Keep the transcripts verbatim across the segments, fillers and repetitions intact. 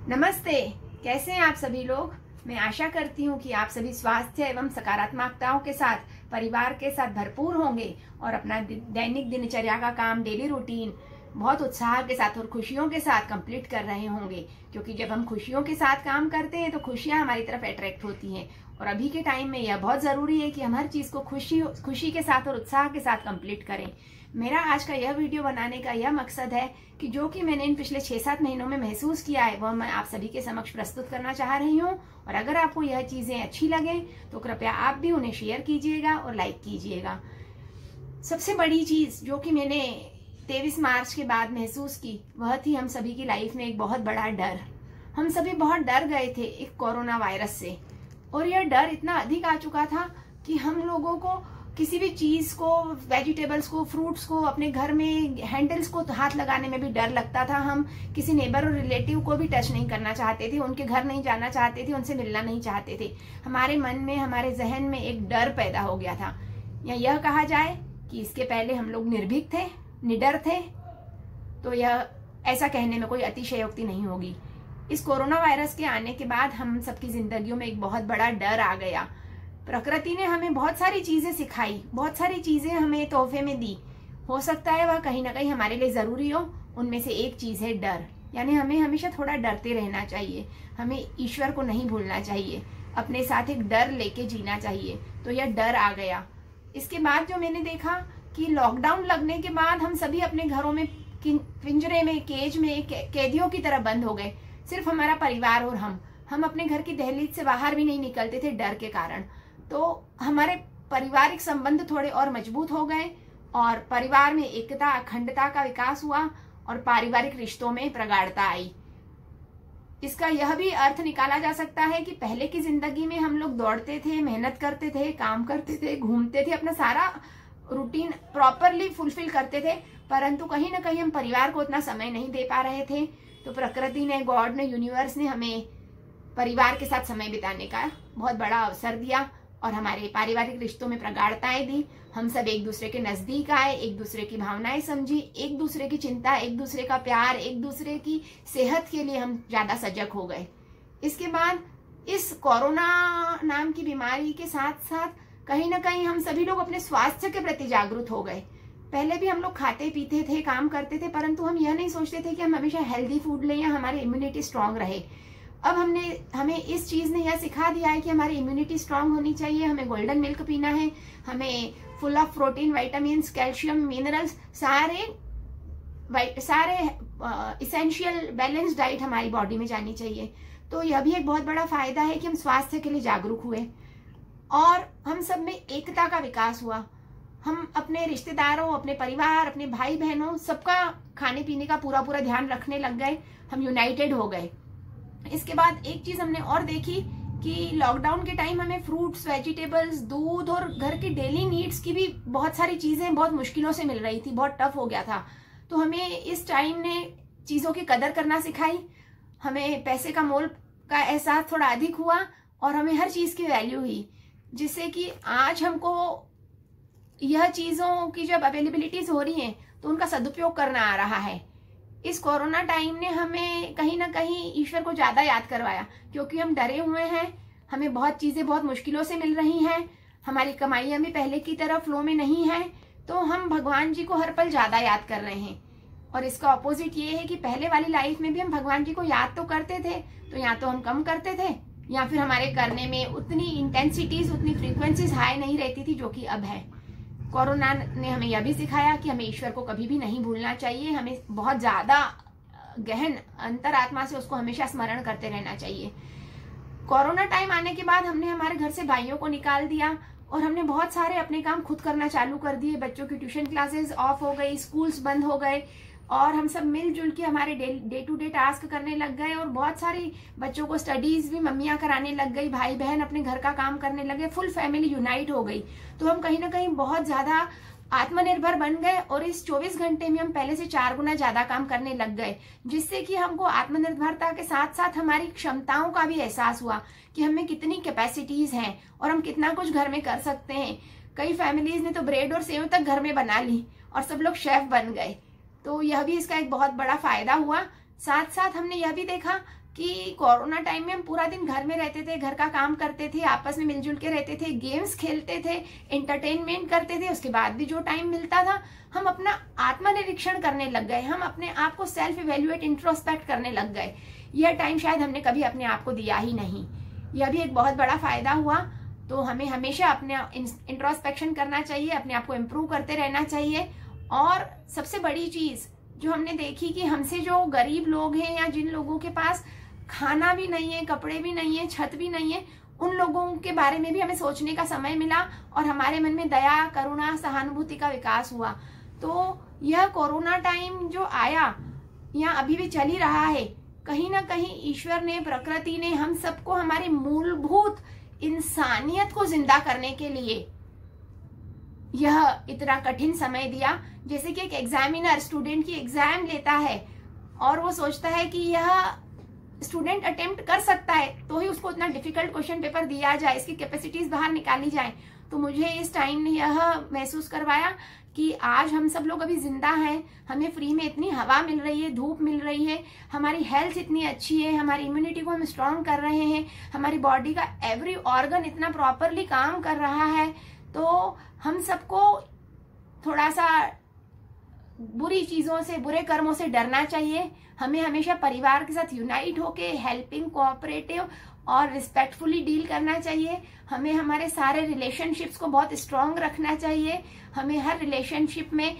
नमस्ते, कैसे हैं आप सभी लोग। मैं आशा करती हूँ कि आप सभी स्वास्थ्य एवं सकारात्मकताओं के साथ परिवार के साथ भरपूर होंगे और अपना दैनिक दिनचर्या का काम, डेली रूटीन बहुत उत्साह के साथ और खुशियों के साथ कंप्लीट कर रहे होंगे। क्योंकि जब हम खुशियों के साथ काम करते हैं तो खुशियां हमारी तरफ अट्रैक्ट होती हैं और अभी के टाइम में यह बहुत जरूरी है कि हम हर चीज को खुशी खुशी के साथ और उत्साह के साथ कंप्लीट करें। मेरा आज का यह वीडियो बनाने का यह मकसद है कि जो कि मैंने इन पिछले छह सात महीनों में महसूस किया है वह मैं आप सभी के समक्ष प्रस्तुत करना चाह रही हूँ। और अगर आपको यह चीजें अच्छी लगे तो कृपया आप भी उन्हें शेयर कीजिएगा और लाइक कीजिएगा। सबसे बड़ी चीज जो कि मैंने तेईस मार्च के बाद महसूस की वह थी हम सभी की लाइफ में एक बहुत बड़ा डर। हम सभी बहुत डर गए थे एक कोरोना वायरस से और यह डर इतना अधिक आ चुका था कि हम लोगों को किसी भी चीज को, वेजिटेबल्स को, फ्रूट्स को, अपने घर में हैंडल्स को हाथ लगाने में भी डर लगता था। हम किसी नेबर और रिलेटिव को भी टच नहीं करना चाहते थे, उनके घर नहीं जाना चाहते थे, उनसे मिलना नहीं चाहते थे। हमारे मन में, हमारे जहन में एक डर पैदा हो गया था। या यह कहा जाए कि इसके पहले हम लोग निर्भीक थे, निडर थे, तो यह ऐसा कहने में कोई अतिशयोक्ति नहीं होगी। इस कोरोना वायरस के आने के बाद हम सबकी जिंदगियों में एक बहुत बड़ा डर आ गया। प्रकृति ने हमें बहुत सारी चीजें सिखाई, बहुत सारी चीजें हमें तोहफे में दी। हो सकता है वह कहीं ना कहीं हमारे लिए जरूरी हो। उनमें से एक चीज है डर। यानी हमें हमेशा थोड़ा डरते रहना चाहिए, हमें ईश्वर को नहीं भूलना चाहिए, अपने साथ एक डर लेके जीना चाहिए। तो यह डर आ गया। इसके बाद जो मैंने देखा कि लॉकडाउन लगने के बाद हम सभी अपने घरों में, पिंजरे में, केज में कैदियों की तरह बंद हो गए। सिर्फ हमारा परिवार और हम हम अपने घर की दहलीज से बाहर भी नहीं निकलते थे डर के कारण। तो हमारे पारिवारिक संबंध थोड़े और मजबूत हो गए और परिवार में एकता, अखंडता का विकास हुआ और पारिवारिक रिश्तों में प्रगाढ़ता आई। इसका यह भी अर्थ निकाला जा सकता है कि पहले की जिंदगी में हम लोग दौड़ते थे, मेहनत करते थे, काम करते थे, घूमते थे, अपना सारा रूटीन प्रॉपरली फुलफिल करते थे, परंतु कहीं ना कहीं हम परिवार को उतना समय नहीं दे पा रहे थे। तो प्रकृति ने, गॉड ने, यूनिवर्स ने हमें परिवार के साथ समय बिताने का बहुत बड़ा अवसर दिया और हमारे पारिवारिक रिश्तों में प्रगाढ़ताएं दी। हम सब एक दूसरे के नजदीक आए, एक दूसरे की भावनाएं समझी, एक दूसरे की चिंता, एक दूसरे का प्यार, एक दूसरे की सेहत के लिए हम ज्यादा सजग हो गए। इसके बाद इस कोरोना नाम की बीमारी के साथ साथ कहीं ना कहीं हम सभी लोग अपने स्वास्थ्य के प्रति जागरूक हो गए। पहले भी हम लोग खाते पीते थे, काम करते थे, परंतु हम यह नहीं सोचते थे कि हम हमेशा हेल्दी फूड लें या हमारी इम्यूनिटी स्ट्रांग रहे। अब हमने हमें इस चीज ने यह सिखा दिया है कि हमारी इम्यूनिटी स्ट्रांग होनी चाहिए, हमें गोल्डन मिल्क पीना है, हमें full of protein, vitamin, calcium, minerals, सारे सारे इसेंशियल बैलेंस डाइट हमारी बॉडी में जानी चाहिए। तो यह भी एक बहुत बड़ा फायदा है कि हम स्वास्थ्य के लिए जागरूक हुए और हम सब में एकता का विकास हुआ। हम अपने रिश्तेदारों, अपने परिवार, अपने भाई बहनों, सबका खाने पीने का पूरा पूरा ध्यान रखने लग गए। हम यूनाइटेड हो गए। इसके बाद एक चीज हमने और देखी कि लॉकडाउन के टाइम हमें फ्रूट्स, वेजिटेबल्स, दूध और घर की डेली नीड्स की भी बहुत सारी चीजें बहुत मुश्किलों से मिल रही थी, बहुत टफ हो गया था। तो हमें इस टाइम ने चीजों की कदर करना सिखाई, हमें पैसे का मोल का एहसास थोड़ा अधिक हुआ और हमें हर चीज की वैल्यू हुई, जिससे कि आज हमको यह चीजों की जब अवेलेबिलिटीज हो रही हैं तो उनका सदुपयोग करना आ रहा है। इस कोरोना टाइम ने हमें कहीं ना कहीं ईश्वर को ज्यादा याद करवाया, क्योंकि हम डरे हुए हैं, हमें बहुत चीजें बहुत मुश्किलों से मिल रही हैं, हमारी कमाइयां भी पहले की तरह फ्लो में नहीं है, तो हम भगवान जी को हर पल ज्यादा याद कर रहे हैं। और इसका ऑपोजिट ये है कि पहले वाली लाइफ में भी हम भगवान जी को याद तो करते थे, तो या तो हम कम करते थे या फिर हमारे करने में उतनी इंटेंसिटीज, उतनी फ्रीक्वेंसीज हाई नहीं रहती थी जो कि अब है। कोरोना ने हमें यह भी सिखाया कि हमें ईश्वर को कभी भी नहीं भूलना चाहिए, हमें बहुत ज्यादा गहन अंतरात्मा से उसको हमेशा स्मरण करते रहना चाहिए। कोरोना टाइम आने के बाद हमने हमारे घर से भाइयों को निकाल दिया और हमने बहुत सारे अपने काम खुद करना चालू कर दिए। बच्चों की ट्यूशन क्लासेस ऑफ हो गई, स्कूल्स बंद हो गए और हम सब मिलजुल के हमारे डे टू डे टास्क करने लग गए और बहुत सारी बच्चों को स्टडीज भी मम्मियां कराने लग गई, भाई बहन अपने घर का काम करने लगे, फुल फैमिली यूनाइट हो गई। तो हम कहीं ना कहीं बहुत ज्यादा आत्मनिर्भर बन गए और इस चौबीस घंटे में हम पहले से चार गुना ज्यादा काम करने लग गए, जिससे कि हमको आत्मनिर्भरता के साथ साथ हमारी क्षमताओं का भी एहसास हुआ कि हमें कितनी कैपेसिटीज हैं और हम कितना कुछ घर में कर सकते हैं। कई फैमिलीज ने तो ब्रेड और सेव तक घर में बना ली और सब लोग शेफ बन गए। तो यह भी इसका एक बहुत बड़ा फायदा हुआ। साथ साथ हमने यह भी देखा कि कोरोना टाइम में हम पूरा दिन घर में रहते थे, घर का काम करते थे, आपस में मिलजुल के रहते थे, गेम्स खेलते थे, एंटरटेनमेंट करते थे। उसके बाद भी जो टाइम मिलता था हम अपना आत्मनिरीक्षण करने लग गए, हम अपने आप को सेल्फ इवेल्युएट, इंट्रोस्पेक्ट करने लग गए। यह टाइम शायद हमने कभी अपने आप को दिया ही नहीं। यह भी एक बहुत बड़ा फायदा हुआ। तो हमें हमेशा अपने इंट्रोस्पेक्शन करना चाहिए, अपने आप को इम्प्रूव करते रहना चाहिए। और सबसे बड़ी चीज जो हमने देखी कि हमसे जो गरीब लोग हैं या जिन लोगों के पास खाना भी नहीं है, कपड़े भी नहीं है, छत भी नहीं है, उन लोगों के बारे में भी हमें सोचने का समय मिला और हमारे मन में दया, करुणा, सहानुभूति का विकास हुआ। तो यह कोरोना टाइम जो आया या अभी भी चल ही रहा है, कहीं ना कहीं ईश्वर ने, प्रकृति ने हम सबको हमारी मूलभूत इंसानियत को जिंदा करने के लिए यह इतना कठिन समय दिया। जैसे कि एक एग्जामिनर स्टूडेंट की एग्जाम लेता है और वो सोचता है कि यह स्टूडेंट अटेम्प्ट कर सकता है तो ही उसको उतना डिफिकल्ट क्वेश्चन पेपर दिया जाए, इसकी कैपेसिटीज बाहर निकाली जाए। तो मुझे इस टाइम ने यह महसूस करवाया कि आज हम सब लोग अभी जिंदा हैं, हमें फ्री में इतनी हवा मिल रही है, धूप मिल रही है, हमारी हेल्थ इतनी अच्छी है, हमारी इम्यूनिटी को हम स्ट्रांग कर रहे हैं, हमारी बॉडी का एवरी ऑर्गन इतना प्रॉपरली काम कर रहा है। तो हम सबको थोड़ा सा बुरी चीजों से, बुरे कर्मों से डरना चाहिए। हमें हमेशा परिवार के साथ यूनाइट होके हेल्पिंग, कोऑपरेटिव और रिस्पेक्टफुली डील करना चाहिए। हमें हमारे सारे रिलेशनशिप्स को बहुत स्ट्रांग रखना चाहिए। हमें हर रिलेशनशिप में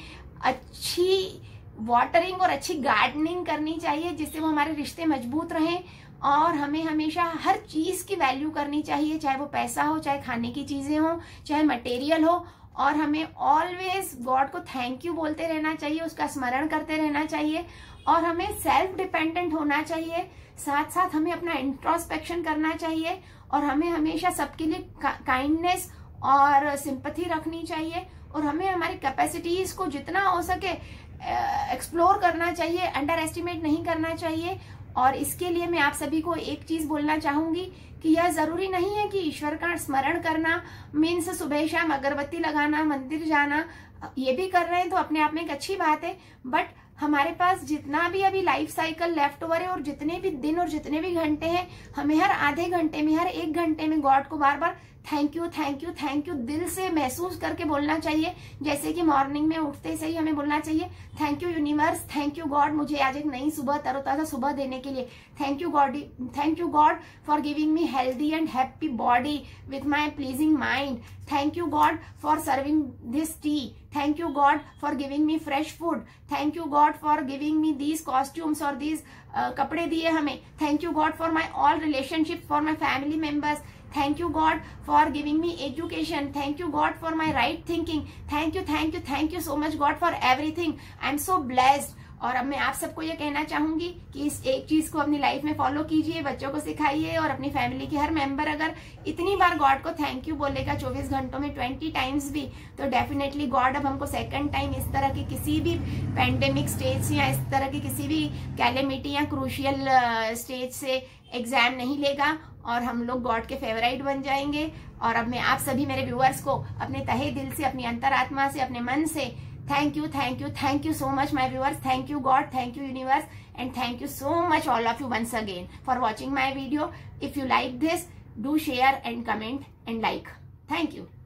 अच्छी वाटरिंग और अच्छी गार्डनिंग करनी चाहिए जिससे वो हमारे रिश्ते मजबूत रहें। और हमें हमेशा हर चीज की वैल्यू करनी चाहिए, चाहे वो पैसा हो, चाहे खाने की चीजें हो, चाहे मटेरियल हो। और हमें ऑलवेज गॉड को थैंक यू बोलते रहना चाहिए, उसका स्मरण करते रहना चाहिए। और हमें सेल्फ डिपेंडेंट होना चाहिए। साथ साथ हमें अपना इंट्रोस्पेक्शन करना चाहिए और हमें हमेशा सबके लिए काइंडनेस और सिंपैथी रखनी चाहिए। और हमें हमारी कैपेसिटीज को जितना हो सके एक्सप्लोर करना चाहिए, अंडर एस्टिमेट नहीं करना चाहिए। और इसके लिए मैं आप सभी को एक चीज बोलना चाहूंगी कि यह जरूरी नहीं है कि ईश्वर का स्मरण करना मीन्स सुबह शाम अगरबत्ती लगाना, मंदिर जाना। ये भी कर रहे हैं तो अपने आप में एक अच्छी बात है। बट हमारे पास जितना भी अभी लाइफ साइकिल लेफ्ट ओवर है और जितने भी दिन और जितने भी घंटे हैं, हमें हर आधे घंटे में, हर एक घंटे में गॉड को बार बार thank you, thank you, thank you दिल से महसूस करके बोलना चाहिए। जैसे कि मॉर्निंग में उठते से ही हमें बोलना चाहिए thank you universe, thank you God मुझे आज एक नई सुबह, तरोताजा सुबह देने के लिए। Thank you God, thank you God for giving me healthy and happy body with my pleasing mind. Thank you God for serving this tea. Thank you God for giving me fresh food. Thank you God for giving me these costumes और these कपड़े दिए हमें। Thank you God for my all relationship, for my family members. Thank you God for giving me education. Thank you God for my right thinking. Thank you, thank you, thank you so much God for everything. I am so blessed. और अब मैं आप सबको ये कहना चाहूंगी कि इस एक चीज को अपनी लाइफ में फॉलो कीजिए, बच्चों को सिखाइए और अपनी फैमिली के हर मेंबर अगर इतनी बार गॉड को थैंक यू बोलेगा चौबीस घंटों में ट्वेंटी टाइम्स भी, तो डेफिनेटली गॉड अब हमको सेकंड टाइम इस तरह की किसी भी पेंडेमिक स्टेज से या इस तरह की किसी भी कैलेमिटी या क्रूशियल स्टेज से एग्जाम नहीं लेगा और हम लोग गॉड के फेवराइट बन जाएंगे। और अब मैं आप सभी मेरे व्यूअर्स को अपने तहे दिल से, अपनी अंतरात्मा से, अपने मन से thank you, thank you, thank you so much my viewers. Thank you God, thank you universe, and thank you so much all of you once again for watching my video. If you like this, do share and comment and like. Thank you.